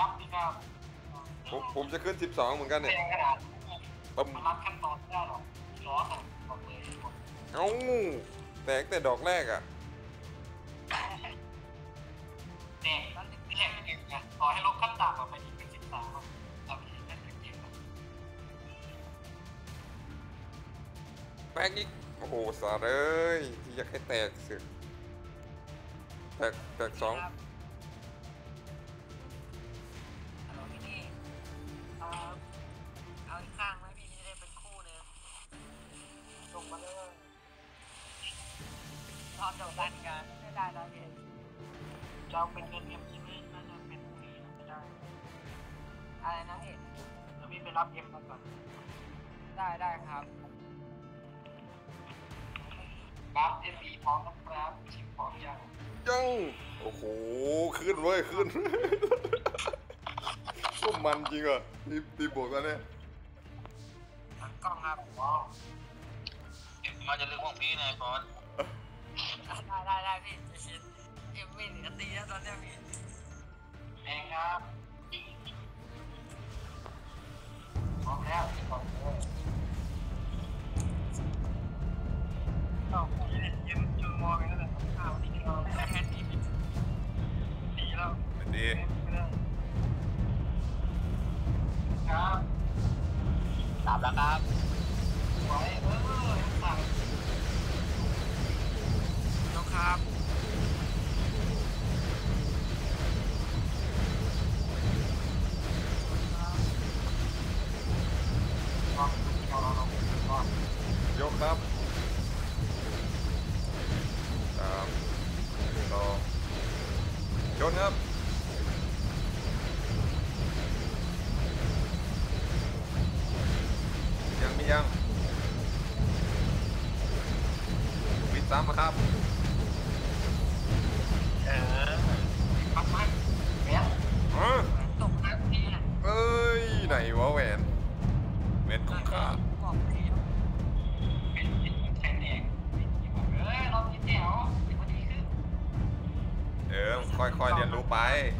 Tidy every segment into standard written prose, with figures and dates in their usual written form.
นับดีครับผมจะขึ้น12เหมือนกันเนี่ยแรงขนาดปั๊มมันรับขั้นตอนไม่ได้หรอกล้อสั่งบอกเลยเอ้าแตกแต่ดอกแรกอ่ะแน่นั่นแค่ไม่ถึงไงขอให้ลบขั้นต่ำไปที่เป็น13เอาไปนั่นคือเกมแตกอีกโอ้โหสาเลยที่อยากให้แตกสึกแตก2 ฮัลโหลพี่นี่เอาอีกข้างไหมพี่นี่ได้เป็นคู่เลยส่งมาเลยตอนจบกันกันไม่ได้แล้วพี่จะเอาเป็นเงินเอ็มใช่ไหมน่าจะเป็นฟรีไม่ได้อะไรนะพี่เดี๋ยวพี่ไปรับเอ็มมาก่อนได้ครับรับเอ็มบีพร้อมนะครับชิปพร้อมยังโอ้โหขึ้นเว้ยขึ้นก็มันจริงอ่ะตีบวกแล้วเนี่ยทั้งกล้องครับมาจะเรื่องของพี่นายบอสได้พี่จะชินเอ็มไม่เหลือตีแล้วตอนนี้พี่เองครับพร้อมแล้วพร้อมเลยผมยืนมองกันแล้วข้าวที่เราแค่นี้ดีแล้วดีครับตามแล้วครับไว้สั่งยกครับยกครับ3 2ชนครับยังปิดซ้ำนะครับปักมันแหวนตกน้ำทีเอ้ยไหนวะแหวนของข้าบอกทีเป็นแข็งแรงเราคิดแถวดีพอดีขึ้นค่อยๆเรียนรู้ไป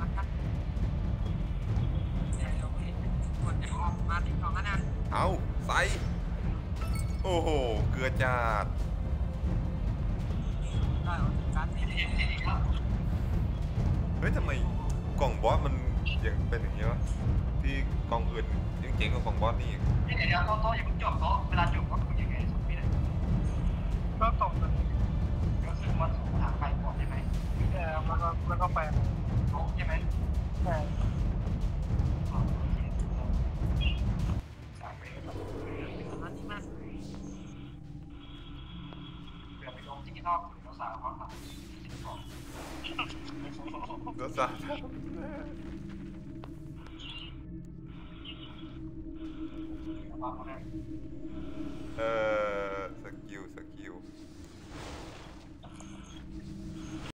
มาติดกล่องกันนะเอาใส่โอ้โหเกลือจัดได้การนี่ครับเฮ้ยทำไมกล่องบอสมันยังเป็นอย่างนี้วะที่กล่องอื่นยังเจ๋งกว่ากล่องบอสนี่เดี๋ยวโต๊ะอย่าเพิ่งจบโต๊ะเวลาจบก็คือยังไงสมพี่เลยก็ตกเลยก็คือมันถูกทางไปก่อนใช่ไหมมันก็ไปโต๊ะใช่ไหมใช่อันนี้มันเผื่อไปลงที่นอกถึงสาวเขาทำที่ของรถสาสกิล